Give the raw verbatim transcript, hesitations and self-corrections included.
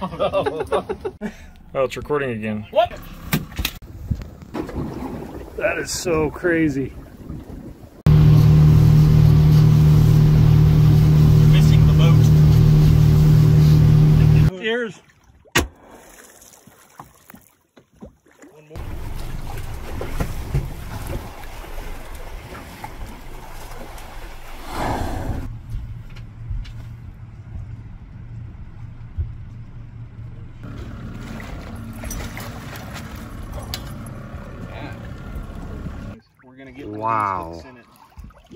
Oh, it's recording again. What? That is so crazy. Missing the boat. Cheers. One more. We're gonna get Wow.